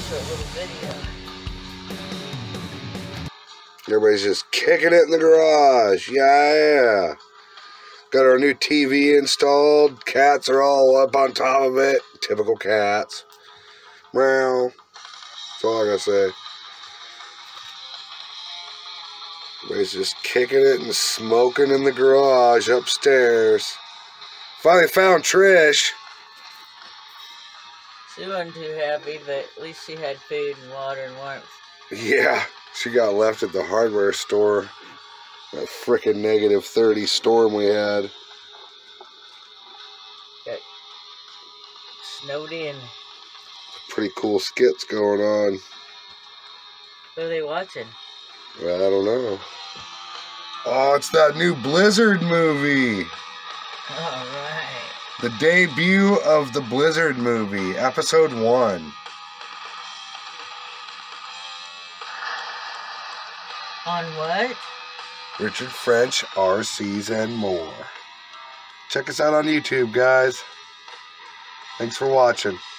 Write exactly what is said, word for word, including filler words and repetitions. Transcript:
short little video. Everybody's just kicking it in the garage. Yeah. Got our new T V installed. Cats are all up on top of it. Typical cats. Meow. That's all I gotta say. Everybody's just kicking it and smoking in the garage upstairs. Finally found Trish. She wasn't too happy, but at least she had food and water and warmth. Yeah, she got left at the hardware store. That frickin' negative thirty storm we had. Got snowed in. Pretty cool skits going on. What are they watching? Well, I don't know. Oh, it's that new Blizzard movie. Alright. The debut of the Blizzard movie, episode one. On what? Richard French, R Cs, and more. Check us out on YouTube, guys. Thanks for watching.